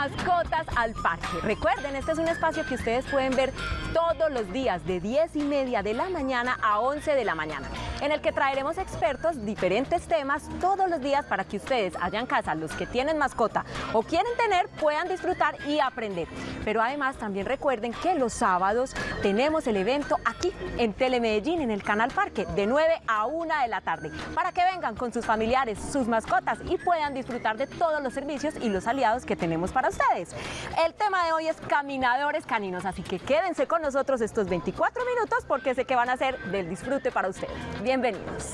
Mascotas al Parque. Recuerden, este es un espacio que ustedes pueden ver todos los días de 10:30 de la mañana a 11 de la mañana, en el que traeremos expertos, diferentes temas todos los días para que ustedes allá en casa, los que tienen mascota o quieren tener, puedan disfrutar y aprender. Pero además también recuerden que los sábados tenemos el evento aquí en Telemedellín, en el Canal Parque, de 9 a 1 de la tarde, para que vengan con sus familiares, sus mascotas y puedan disfrutar de todos los servicios y los aliados que tenemos para ustedes. El tema de hoy es caminadores caninos, así que quédense con nosotros estos 24 minutos porque sé que van a ser del disfrute para ustedes. Bienvenidos.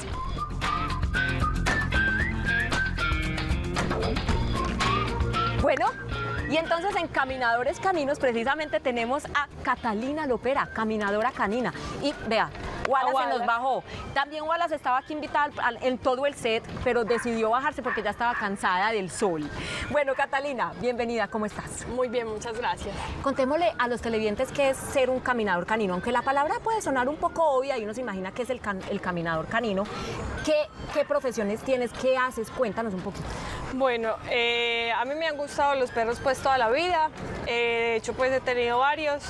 Bueno, y entonces en Caminadores Caninos precisamente tenemos a Catalina Lopera, caminadora canina. Y vea, Wallace se nos bajó. También Wallace estaba aquí invitada en todo el set, pero decidió bajarse porque ya estaba cansada del sol. Bueno, Catalina, bienvenida, ¿cómo estás? Muy bien, muchas gracias. Contémosle a los televidentes qué es ser un caminador canino, aunque la palabra puede sonar un poco obvia y uno se imagina que es el caminador canino. ¿Qué profesiones tienes? ¿Qué haces? Cuéntanos un poquito. Bueno, a mí me han gustado los perros pues toda la vida. De hecho, pues he tenido varios.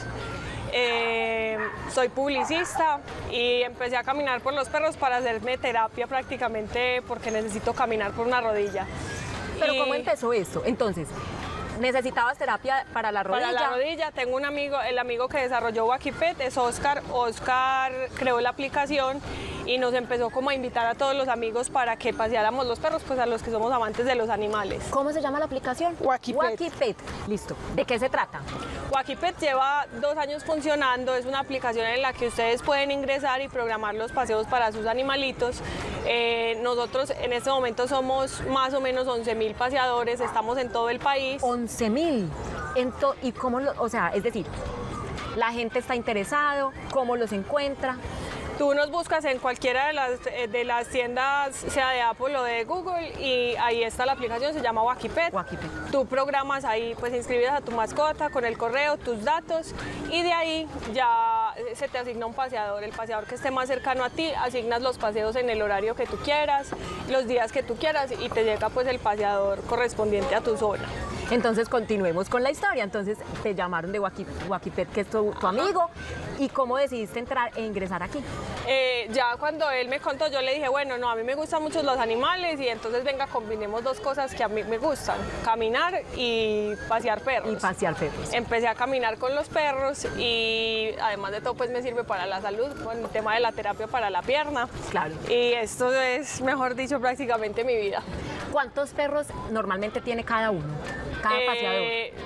Soy publicista y empecé a caminar por los perros para hacerme terapia prácticamente porque necesito caminar por una rodilla. ¿Pero cómo empezó esto? Entonces, ¿necesitabas terapia para la rodilla? Para la rodilla. Tengo un amigo, el amigo que desarrolló Wakipet es Oscar. Oscar creó la aplicación y nos empezó como a invitar a todos los amigos para que paseáramos los perros, pues a los que somos amantes de los animales. ¿Cómo se llama la aplicación? Wakipet. Wakipet. Listo. ¿De qué se trata? Wakipet lleva 2 años funcionando, es una aplicación en la que ustedes pueden ingresar y programar los paseos para sus animalitos. Nosotros en este momento somos más o menos 11.000 paseadores, estamos en todo el país. 11.000. ¿Y cómo o sea, es decir, la gente está interesado, cómo los encuentra? Tú nos buscas en cualquiera de las tiendas, sea de Apple o de Google, y ahí está la aplicación, se llama Wakipet. Wakipet. Tú programas ahí, pues inscribes a tu mascota con el correo, tus datos, y de ahí ya se te asigna un paseador. El paseador que esté más cercano a ti, asignas los paseos en el horario que tú quieras, los días que tú quieras, y te llega pues el paseador correspondiente a tu zona. Entonces continuemos con la historia. Entonces te llamaron de Wakipet, que es tu amigo, y cómo decidiste entrar e ingresar aquí. Ya cuando él me contó, yo le dije, bueno, no, a mí me gustan mucho los animales y entonces venga, combinemos 2 cosas que a mí me gustan, caminar y pasear perros. Y pasear perros. Empecé a caminar con los perros y además de todo pues me sirve para la salud, con el tema de la terapia para la pierna. Claro. Y esto es, mejor dicho, prácticamente mi vida. ¿Cuántos perros normalmente tiene cada uno? Cada paseador.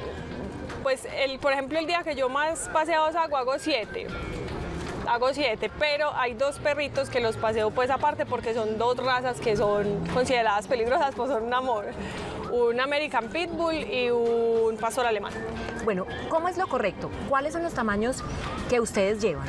Pues, por ejemplo, el día que yo más paseados hago 7. Hago 7, pero hay 2 perritos que los paseo pues aparte porque son 2 razas que son consideradas peligrosas, pues son un amor. Un American Pitbull y un pastor alemán. Bueno, ¿cómo es lo correcto? ¿Cuáles son los tamaños que ustedes llevan?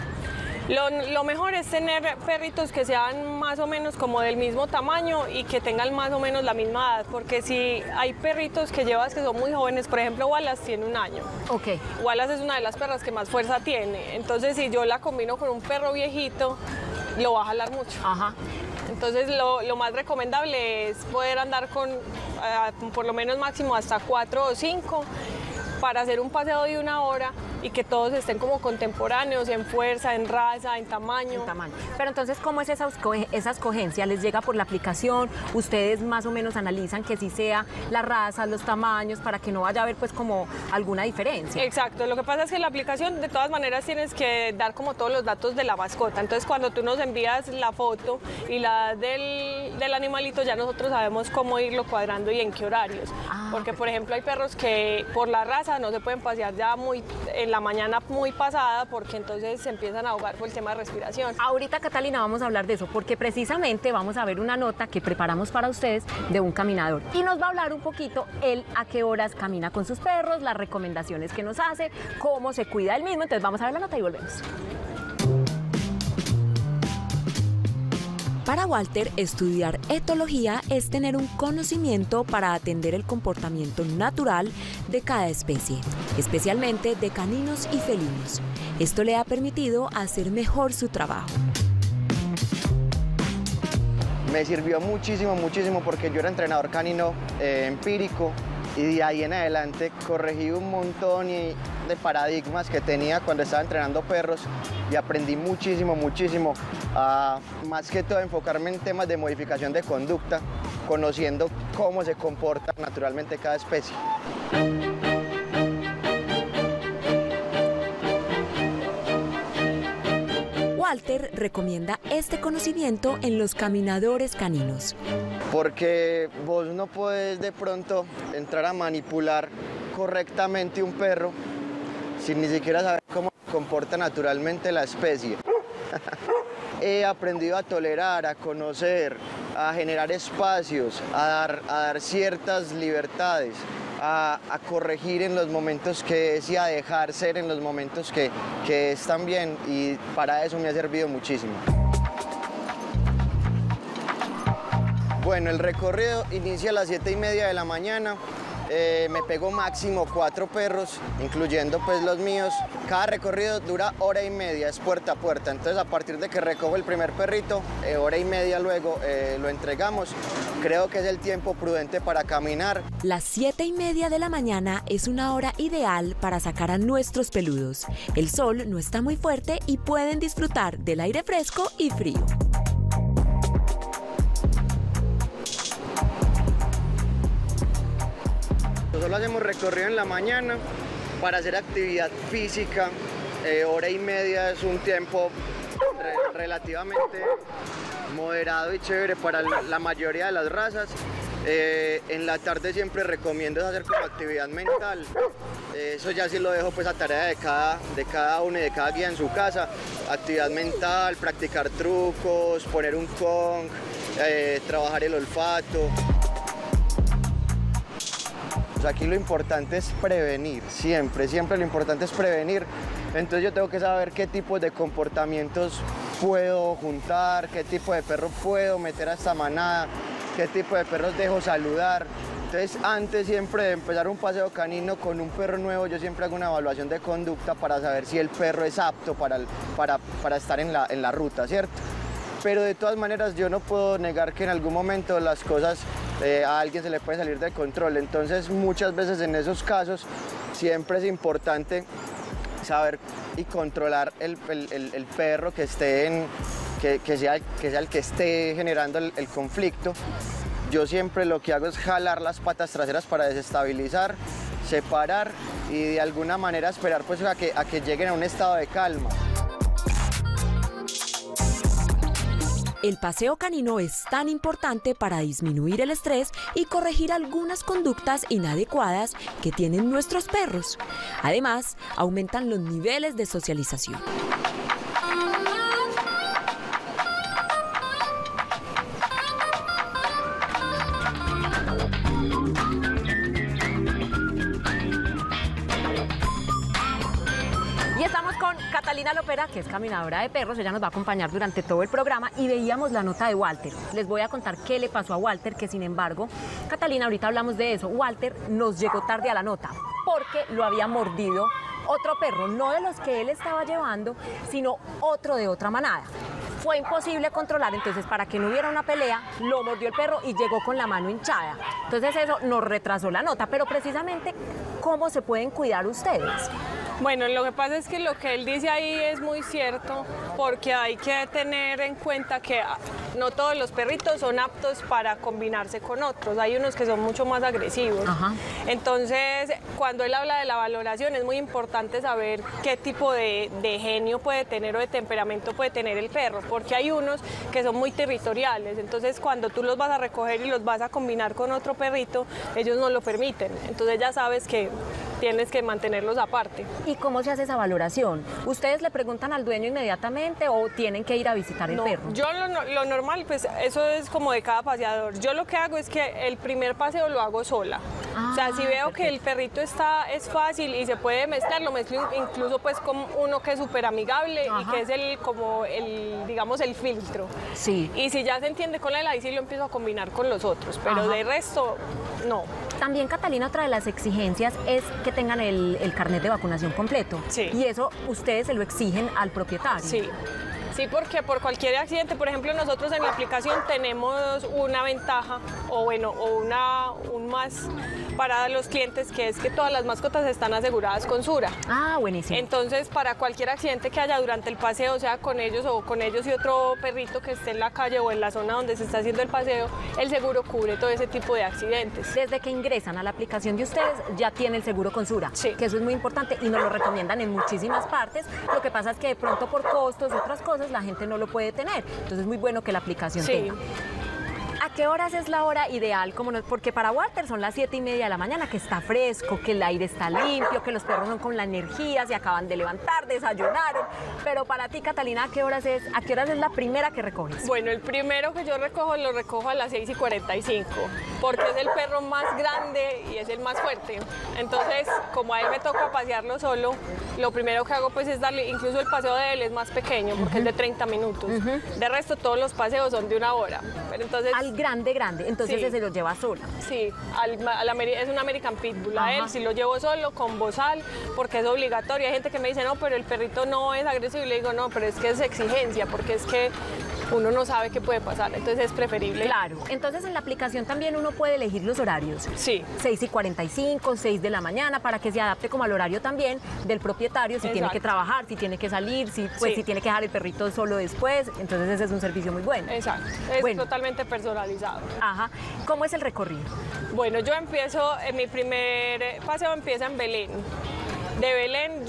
Lo mejor es tener perritos que sean más o menos como del mismo tamaño y que tengan más o menos la misma edad, porque si hay perritos que llevas que son muy jóvenes, por ejemplo Wallace tiene 1 año. Ok. Wallace es una de las perras que más fuerza tiene, entonces si yo la combino con un perro viejito, lo va a jalar mucho. Ajá. Entonces lo más recomendable es poder andar con por lo menos máximo hasta 4 o 5 para hacer un paseo de 1 hora y que todos estén como contemporáneos en fuerza, en raza, en tamaño. Pero entonces, ¿cómo es esa escogencia? ¿Les llega por la aplicación? ¿Ustedes más o menos analizan que sí sea la raza, los tamaños, para que no vaya a haber pues como alguna diferencia? Exacto, lo que pasa es que la aplicación de todas maneras tienes que dar como todos los datos de la mascota, entonces cuando tú nos envías la foto y la del animalito ya nosotros sabemos cómo irlo cuadrando y en qué horarios, porque por ejemplo hay perros que por la raza no se pueden pasear ya en la mañana muy pasada porque entonces se empiezan a ahogar por el tema de respiración. Ahorita, Catalina, vamos a hablar de eso porque precisamente vamos a ver una nota que preparamos para ustedes de un caminador y nos va a hablar un poquito él a qué horas camina con sus perros, las recomendaciones que nos hace, cómo se cuida él mismo. Entonces vamos a ver la nota y volvemos. Para Walter, estudiar etología es tener un conocimiento para atender el comportamiento natural de cada especie, especialmente de caninos y felinos. Esto le ha permitido hacer mejor su trabajo. Me sirvió muchísimo, muchísimo, porque yo era entrenador canino empírico y de ahí en adelante corregí un montón de paradigmas que tenía cuando estaba entrenando perros y aprendí muchísimo, más que todo enfocarme en temas de modificación de conducta, conociendo cómo se comporta naturalmente cada especie. Walter recomienda este conocimiento en los caminadores caninos. Porque vos no podés de pronto entrar a manipular correctamente un perro sin ni siquiera saber cómo se comporta naturalmente la especie. He aprendido a tolerar, a conocer, a generar espacios, a dar ciertas libertades, a corregir en los momentos que es y a dejar ser en los momentos que están bien, y para eso me ha servido muchísimo. Bueno, el recorrido inicia a las 7:30 de la mañana. Me pego máximo 4 perros, incluyendo pues los míos. Cada recorrido dura 1:30, es puerta a puerta. Entonces, a partir de que recojo el primer perrito, 1:30 luego lo entregamos. Creo que es el tiempo prudente para caminar. Las 7:30 de la mañana es una hora ideal para sacar a nuestros peludos. El sol no está muy fuerte y pueden disfrutar del aire fresco y frío. Nosotros hacemos recorrido en la mañana para hacer actividad física. 1:30 es un tiempo relativamente moderado y chévere para la mayoría de las razas. En la tarde siempre recomiendo hacer como actividad mental. Eso ya sí lo dejo pues a tarea de cada uno y de cada guía en su casa. Actividad mental, practicar trucos, poner un gong, trabajar el olfato. Aquí lo importante es prevenir, siempre lo importante es prevenir. Entonces yo tengo que saber qué tipo de comportamientos puedo juntar, qué tipo de perro puedo meter a esta manada, qué tipo de perros dejo saludar. Entonces, antes siempre de empezar un paseo canino con un perro nuevo, yo siempre hago una evaluación de conducta para saber si el perro es apto para estar en la ruta, ¿cierto? Pero de todas maneras yo no puedo negar que en algún momento las cosas a alguien se le puede salir de control. Entonces muchas veces en esos casos siempre es importante saber y controlar el perro que esté que sea el que esté generando el conflicto. Yo siempre lo que hago es jalar las patas traseras para desestabilizar, separar y de alguna manera esperar pues a que lleguen a un estado de calma. El paseo canino es tan importante para disminuir el estrés y corregir algunas conductas inadecuadas que tienen nuestros perros. Además, aumentan los niveles de socialización. Catalina Lopera, que es caminadora de perros, ella nos va a acompañar durante todo el programa y veíamos la nota de Walter. Les voy a contar qué le pasó a Walter, que sin embargo, Catalina, ahorita hablamos de eso. Walter nos llegó tarde a la nota porque lo había mordido otro perro, no de los que él estaba llevando, sino otro de otra manada. Fue imposible controlar, entonces para que no hubiera una pelea, lo mordió el perro y llegó con la mano hinchada. Entonces eso nos retrasó la nota, pero precisamente, ¿cómo se pueden cuidar ustedes? Bueno, lo que pasa es que lo que él dice ahí es muy cierto, porque hay que tener en cuenta que no todos los perritos son aptos para combinarse con otros, hay unos que son mucho más agresivos. Ajá. Entonces, cuando él habla de la valoración, es muy importante saber qué tipo de genio puede tener o de temperamento puede tener el perro, porque hay unos que son muy territoriales, entonces cuando tú los vas a recoger y los vas a combinar con otro perrito, ellos no lo permiten, entonces ya sabes que tienes que mantenerlos aparte. ¿Y cómo se hace esa valoración? ¿Ustedes le preguntan al dueño inmediatamente o tienen que ir a visitar el perro? Yo lo normal, pues eso es como de cada paseador. Yo lo que hago es que el primer paseo lo hago sola. O sea, si veo que el perrito es fácil y se puede mezclar, lo mezclo incluso pues con uno que es súper amigable. Ajá. Y que es digamos el filtro. Sí. Y si ya se entiende con él, ahí sí lo empiezo a combinar con los otros, pero ajá, de resto, no. También, Catalina, otra de las exigencias es que tengan el carnet de vacunación completo. Sí. Y eso ustedes se lo exigen al propietario. Sí. Sí, porque por cualquier accidente, por ejemplo, nosotros en la aplicación tenemos una ventaja o bueno, un más para los clientes, que es que todas las mascotas están aseguradas con Sura. Ah, buenísimo. Entonces, para cualquier accidente que haya durante el paseo, sea con ellos o con ellos y otro perrito que esté en la calle o en la zona donde se está haciendo el paseo, el seguro cubre todo ese tipo de accidentes. Desde que ingresan a la aplicación de ustedes ya tiene el seguro con Sura, Sí. que eso es muy importante y nos lo recomiendan en muchísimas partes. Lo que pasa es que de pronto por costos y otras cosas la gente no lo puede tener. Entonces es muy bueno que la aplicación Sí. tenga. ¿A qué horas es la hora ideal? Porque para Walter son las 7:30 de la mañana, que está fresco, que el aire está limpio, que los perros son con la energía, se acaban de levantar, desayunaron. Pero para ti, Catalina, ¿a qué horas es la primera que recoges? Bueno, el primero que yo recojo lo recojo a las 6:45, porque es el perro más grande y es el más fuerte. Entonces, como a él me toca pasearlo solo, lo primero que hago pues es darle, incluso el paseo de él es más pequeño, porque es de 30 minutos. De resto, todos los paseos son de 1 hora. Pero entonces, Al grande, entonces Sí. ese se lo lleva sola. sí, es un American Pitbull. A Ajá. él sí lo llevo solo, con bozal, porque es obligatorio. Hay gente que me dice, no, pero el perrito no es agresivo. Y le digo, no, pero es que es exigencia, porque es que uno no sabe qué puede pasar. Entonces es preferible. Claro, entonces en la aplicación también uno puede elegir los horarios. Sí. 6:45, 6 de la mañana, para que se adapte como al horario también del propietario, si tiene Exacto. que trabajar, si tiene que salir, Sí. si tiene que dejar el perrito solo después. Entonces ese es un servicio muy bueno. Exacto. Es Bueno. totalmente personalizado. Ajá. ¿Cómo es el recorrido? Bueno, yo empiezo, mi primer paseo empieza en Belén. De Belén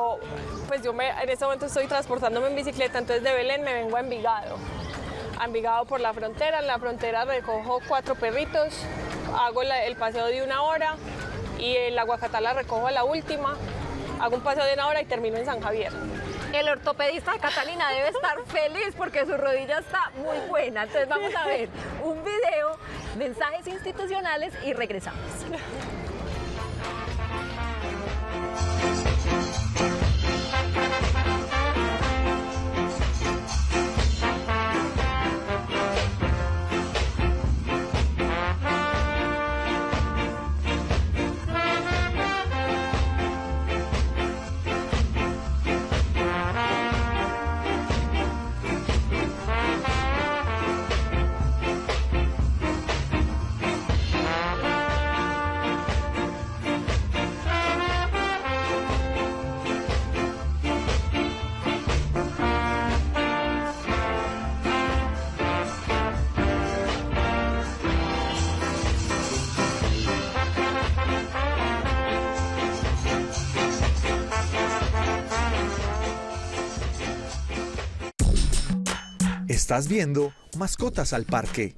en este momento estoy transportándome en bicicleta, entonces de Belén me vengo a Envigado. A Envigado por la frontera, en la frontera recojo 4 perritos, hago el paseo de 1 hora y el aguacatá la recojo a la última, hago un paseo de 1 hora y termino en San Javier. El ortopedista de Catalina debe estar feliz porque su rodilla está muy buena. Entonces vamos a ver un video, mensajes institucionales y regresamos. Estás viendo Mascotas al Parque.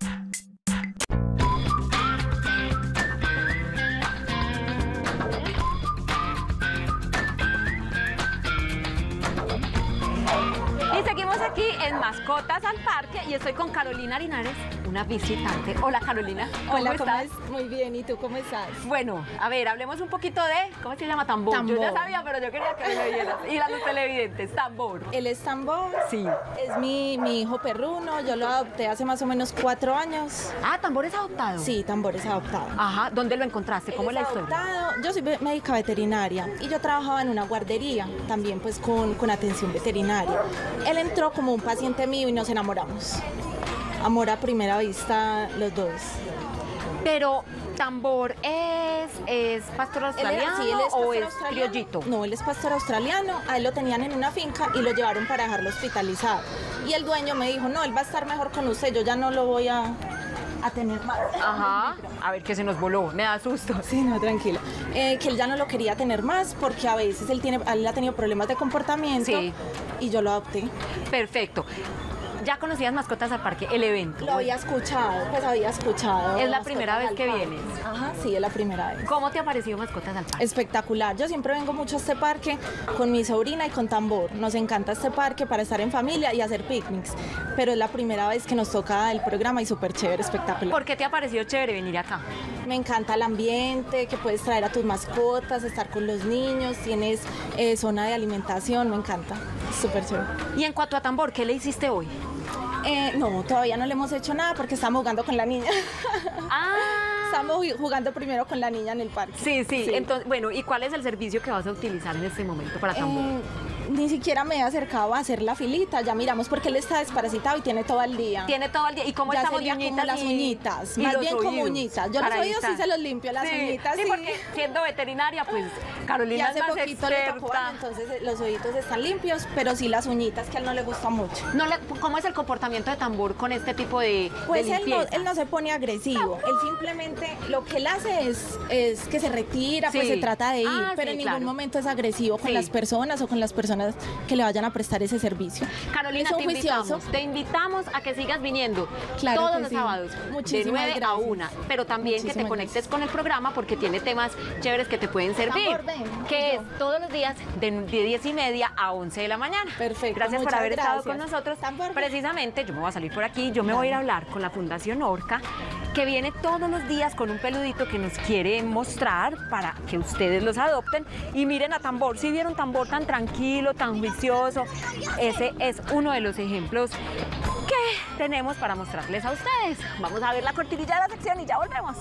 Y seguimos aquí en Mascotas al Parque y estoy con Carolina Linares, una visitante. Hola Carolina, ¿cómo Hola, estás? Muy bien, ¿y tú cómo estás? Bueno, a ver, hablemos un poquito de, ¿cómo se llama? Tambor. Yo ya Tambor. sabía, pero yo quería que me lo dijeras. Y a los televidentes, tambor. Él es Tambor, Sí. es mi hijo perruno, yo lo adopté hace más o menos 4 años. Ah, tambor es adoptado. Sí, Tambor es adoptado. Ajá, ¿dónde lo encontraste? ¿Cómo es Él la es historia? adoptado. Yo soy médica veterinaria y yo trabajaba en una guardería, también pues con atención veterinaria. Él entró como un paciente mío y nos enamoramos. Amor a primera vista, los dos. Pero, ¿tambor es pastor australiano Sí, él es o pastor es australiano. criollito? No, él es pastor australiano. A él lo tenían en una finca y lo llevaron para dejarlo hospitalizado. Y el dueño me dijo, no, él va a estar mejor con usted, yo ya no lo voy a tener más. Ajá, a ver, que se nos voló, me da susto. Sí, no, tranquila. Que él ya no lo quería tener más porque a veces él ha tenido problemas de comportamiento. Sí. Y yo lo adopté. Perfecto. Ya conocías Mascotas al Parque, el evento. Lo había escuchado, pues había escuchado. ¿Es la Mascotas primera vez al que Parque. vienes? Ajá, sí, es la primera vez. ¿Cómo te ha parecido Mascotas al Parque? Espectacular. Yo siempre vengo mucho a este parque con mi sobrina y con Tambor. Nos encanta este parque para estar en familia y hacer picnics. Pero es la primera vez que nos toca el programa y súper chévere, espectacular. ¿Por qué te ha parecido chévere venir acá? Me encanta el ambiente, que puedes traer a tus mascotas, estar con los niños, tienes zona de alimentación, me encanta. Súper chévere. Y en cuanto a tambor, ¿qué le hiciste hoy? No, todavía no le hemos hecho nada porque estamos jugando con la niña. Ah, Estamos jugando primero con la niña en el parque. sí. Entonces, bueno, ¿y cuál es el servicio que vas a utilizar en este momento para tambor? ni siquiera me he acercado a hacer la filita, ya miramos porque él está desparasitado y tiene todo el día. Tiene todo el día. ¿Y cómo Ya estamos sería de como las uñitas, más bien como uñitas. Yo los para oídos sí evitar. se los limpio, las uñitas sí, sí. porque siendo veterinaria, pues Y Carolina hace es más poquito le tocó, experta. entonces los oídos están limpios, pero sí las uñitas que a él no le gusta mucho. ¿Cómo es el comportamiento de Tambor con este tipo de Pues él limpieza? no se pone agresivo, él simplemente lo que él hace es que se retira, pues Sí. se trata de ir, Ah, pero sí, en ningún claro. momento es agresivo con Sí. las personas o con las personas que le vayan a prestar ese servicio. Carolina, Es un juicioso. te invitamos a que sigas viniendo Claro todos que los sí. sábados Muchísimas de 9 a gracias. 1, pero también que te Muchísimas conectes gracias. con el programa porque tiene temas chéveres que te pueden servir, Tambor, ven, que yo. es todos los días de 10:30 a 11 de la mañana. Perfecto, Gracias por muchas haber estado con gracias. nosotros. Tambor, ven. Precisamente, yo me voy a salir por aquí, yo me voy a ir a hablar con la Fundación Orca, que viene todos los días con un peludito que nos quiere mostrar para que ustedes los adopten. Y miren a Tambor, si vieron Tambor tan tranquilo, tan juicioso, ese es uno de los ejemplos que tenemos para mostrarles a ustedes. Vamos a ver la cortinilla de la sección y ya volvemos.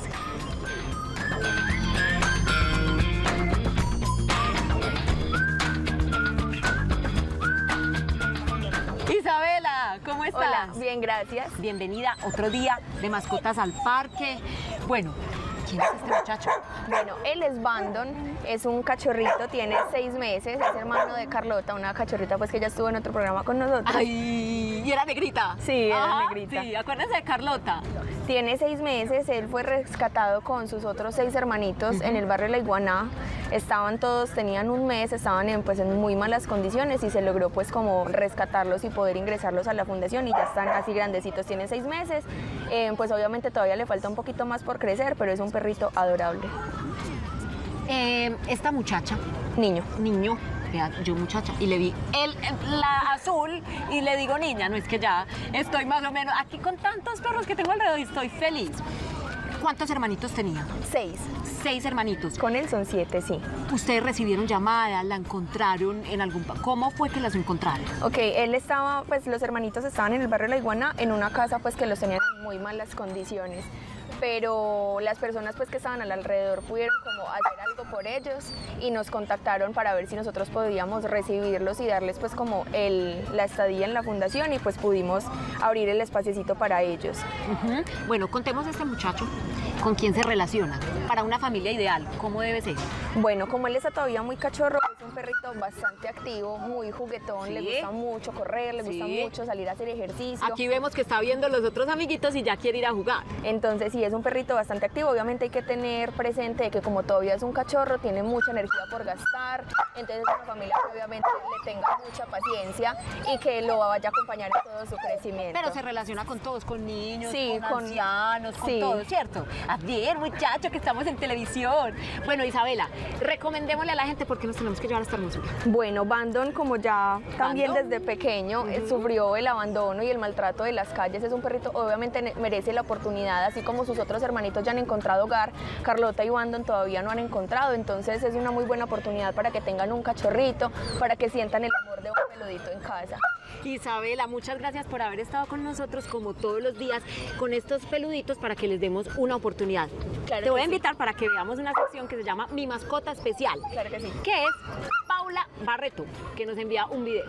Isabela, ¿cómo estás? Hola, bien, gracias. Bienvenida otro día de Mascotas al Parque. Bueno, ¿quién es este muchacho? Bueno, él es Bandon, es un cachorrito, tiene 6 meses, es hermano de Carlota, una cachorrita pues que ya estuvo en otro programa con nosotros. Ay, y era negrita. Sí, era Ajá, negrita. Sí, acuérdense de Carlota. Tiene 6 meses, él fue rescatado con sus otros 6 hermanitos en el barrio La Iguaná. Estaban todos, tenían un mes, estaban en muy malas condiciones y se logró pues como rescatarlos y poder ingresarlos a la fundación y ya están así grandecitos, tienen 6 meses. Pues obviamente todavía le falta un poquito más por crecer, pero es un perrito adorable. Esta muchacha, Niño. niño, vea, yo muchacha, y le vi la azul y le digo niña, no es que ya estoy más o menos aquí con tantos perros que tengo alrededor y estoy feliz. ¿Cuántos hermanitos tenía? 6. 6 hermanitos. Con él son 7, sí. ¿Ustedes recibieron llamadas, la encontraron en algún... ¿Cómo fue que las encontraron? Ok, él estaba, pues los hermanitos estaban en el barrio La Iguana, en una casa pues que los tenían en muy malas condiciones, pero las personas pues que estaban al alrededor pudieron como hacer algo por ellos y nos contactaron para ver si nosotros podíamos recibirlos y darles pues como la estadía en la fundación y pues pudimos abrir el espaciecito para ellos. Ujú. Bueno, contemos a este muchacho, ¿con quién se relaciona? Para una familia ideal, ¿cómo debe ser? Bueno, como él está todavía muy cachorro, es un perrito bastante activo, muy juguetón, Sí. le gusta mucho correr, le gusta Sí. mucho salir a hacer ejercicio. Aquí vemos que está viendo los otros amiguitos y ya quiere ir a jugar. Entonces sí, es un perrito bastante activo. Obviamente hay que tener presente que como todavía es un cachorro, tiene mucha energía por gastar. Entonces es una familia que obviamente le tenga mucha paciencia y que lo vaya a acompañar en todo su crecimiento. Pero se relaciona con todos, con niños, Sí, con ancianos, con sí. todos, ¿cierto? A ver, muchacho, que estamos en televisión. Bueno, Isabela, recomendémosle a la gente por qué nos tenemos que llevar a esta hermosura. Bueno, Bandon, como ya también Bandon. desde pequeño sufrió el abandono y el maltrato de las calles, es un perrito, obviamente merece la oportunidad, así como sus otros hermanitos ya han encontrado hogar, Carlota y Bandon todavía no han encontrado, entonces es una muy buena oportunidad para que tengan un cachorrito, para que sientan el amor de un peludito en casa. Isabela, muchas gracias por haber estado con nosotros como todos los días con estos peluditos para que les demos una oportunidad. Claro Te voy que a invitar para que veamos una sección que se llama Mi Mascota Especial, Claro que sí. que es Paula Barreto, que nos envía un video.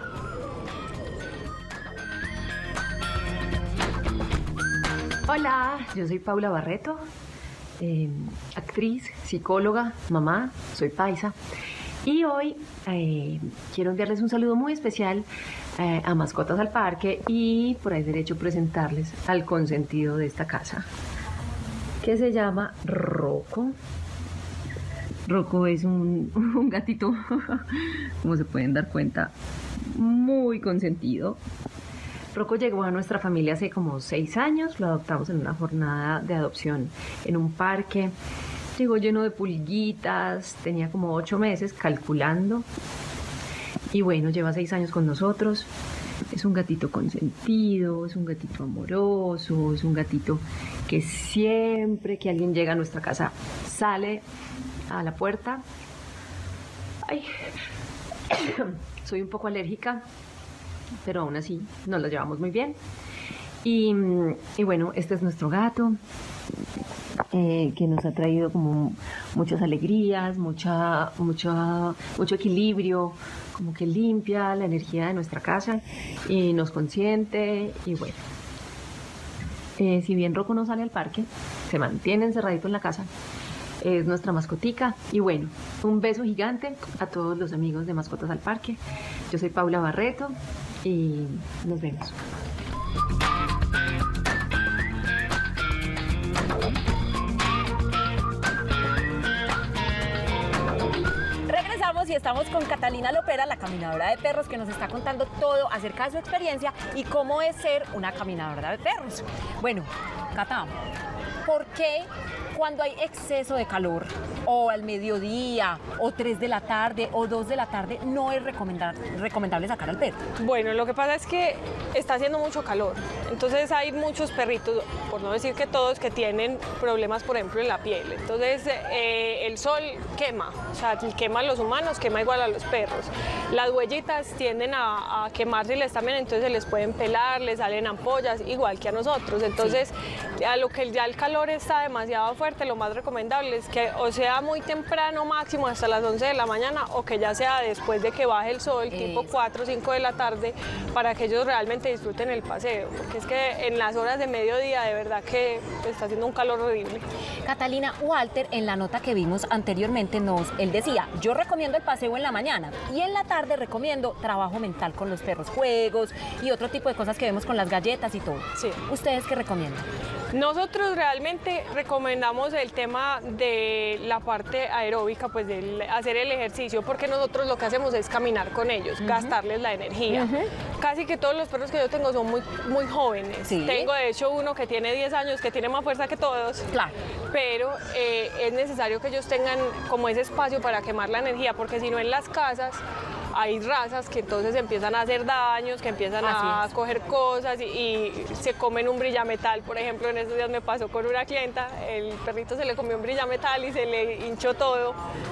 Hola, yo soy Paula Barreto, actriz, psicóloga, mamá, soy paisa. Y hoy quiero enviarles un saludo muy especial a Mascotas al Parque y por ahí derecho presentarles al consentido de esta casa, que se llama Rocco. Rocco es un gatito, como se pueden dar cuenta, muy consentido. Rocco llegó a nuestra familia hace como 6 años, lo adoptamos en una jornada de adopción en un parque. Llegó lleno de pulguitas, tenía como 8 meses calculando. Y bueno, lleva 6 años con nosotros. Es un gatito consentido, es un gatito amoroso, es un gatito que siempre que alguien llega a nuestra casa sale a la puerta. Ay, soy un poco alérgica, pero aún así nos lo llevamos muy bien. Y bueno, este es nuestro gato. que nos ha traído como muchas alegrías, mucho equilibrio, como que limpia la energía de nuestra casa y nos consiente y bueno. Si bien Rocco no sale al parque, se mantiene encerradito en la casa, es nuestra mascotica y bueno, un beso gigante a todos los amigos de Mascotas al Parque. Yo soy Paula Barreto y nos vemos. Y estamos con Catalina Lopera, la caminadora de perros, que nos está contando todo acerca de su experiencia y cómo es ser una caminadora de perros. Bueno, Cata, ¿por qué cuando hay exceso de calor o al mediodía o 3 de la tarde o 2 de la tarde no es recomendable sacar al perro? Bueno, lo que pasa es que está haciendo mucho calor, entonces hay muchos perritos, por no decir que todos, que tienen problemas, por ejemplo, en la piel. Entonces el sol quema, o sea, quema a los humanos, quema igual a los perros. Las huellitas tienden a quemarse también, entonces se les pueden pelar, les salen ampollas, igual que a nosotros. Entonces, a lo que ya el calor está demasiado fuerte, lo más recomendable es que o sea muy temprano, máximo hasta las 11 de la mañana, o que ya sea después de que baje el sol, tipo 4 o 5 de la tarde, para que ellos realmente disfruten el paseo, porque es que en las horas de mediodía de verdad que está haciendo un calor horrible. Catalina, Walter en la nota que vimos anteriormente él decía, yo recomiendo el paseo en la mañana y en la tarde recomiendo trabajo mental con los perros, juegos y otro tipo de cosas que vemos con las galletas y todo. Sí. ¿Ustedes qué recomiendan? Nosotros realmente recomendamos el tema de la parte aeróbica, pues de hacer el ejercicio, porque nosotros lo que hacemos es caminar con ellos, gastarles la energía. Casi que todos los perros que yo tengo son muy jóvenes. ¿Sí? Tengo de hecho uno que tiene 10 años, que tiene más fuerza que todos. Claro. Pero es necesario que ellos tengan como ese espacio para quemar la energía, porque si no en las casas hay razas que entonces empiezan a hacer daños, que empiezan a coger cosas y se comen un brillametal. Por ejemplo, en estos días me pasó con una clienta, el perrito se le comió un brillametal y se le hinchó todo.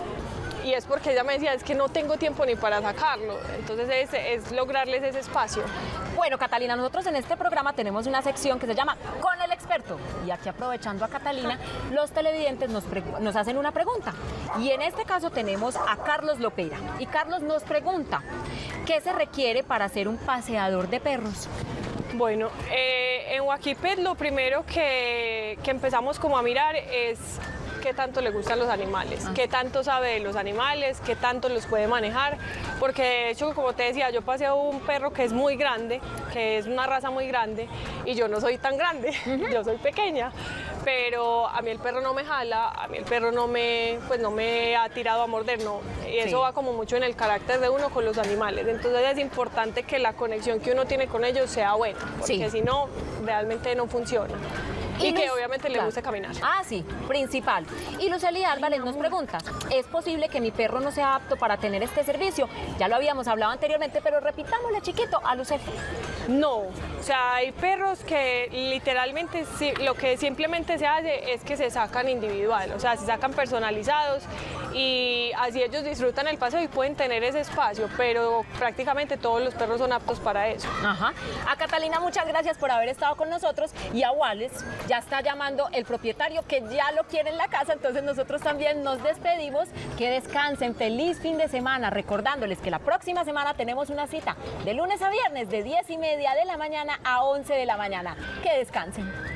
Y es porque ella me decía, es que no tengo tiempo ni para sacarlo. Entonces es lograrles ese espacio. Bueno, Catalina, nosotros en este programa tenemos una sección que se llama Con el Experto. Y aquí, aprovechando a Catalina, los televidentes nos hacen una pregunta. Y en este caso tenemos a Carlos Lopera. Y Carlos nos pregunta, ¿qué se requiere para ser un paseador de perros? Bueno, en Huaquipet lo primero que empezamos como a mirar es qué tanto le gustan los animales, qué tanto sabe de los animales, qué tanto los puede manejar, porque de hecho, como te decía, yo paseo un perro que es muy grande, que es una raza muy grande, y yo no soy tan grande, yo soy pequeña, pero a mí el perro no me jala, a mí el perro no me ha tirado a morder, no, y eso va como mucho en el carácter de uno con los animales, entonces es importante que la conexión que uno tiene con ellos sea buena, porque si no, realmente no funciona. Y que obviamente le guste caminar. Ah, sí, principal. Y Lucely Álvarez nos pregunta, ¿es posible que mi perro no sea apto para tener este servicio? Ya lo habíamos hablado anteriormente, pero repitámosle chiquito a Lucely. No, o sea, hay perros que literalmente lo que simplemente se hace es que se sacan individual, o sea, se sacan personalizados y así ellos disfrutan el paseo y pueden tener ese espacio, pero prácticamente todos los perros son aptos para eso. Ajá. A Catalina, muchas gracias por haber estado con nosotros, y a Wallace ya está llamando el propietario que ya lo quiere en la casa, entonces nosotros también nos despedimos. Que descansen, feliz fin de semana, recordándoles que la próxima semana tenemos una cita de lunes a viernes de 10:30 de la mañana a 11 de la mañana. Que descansen.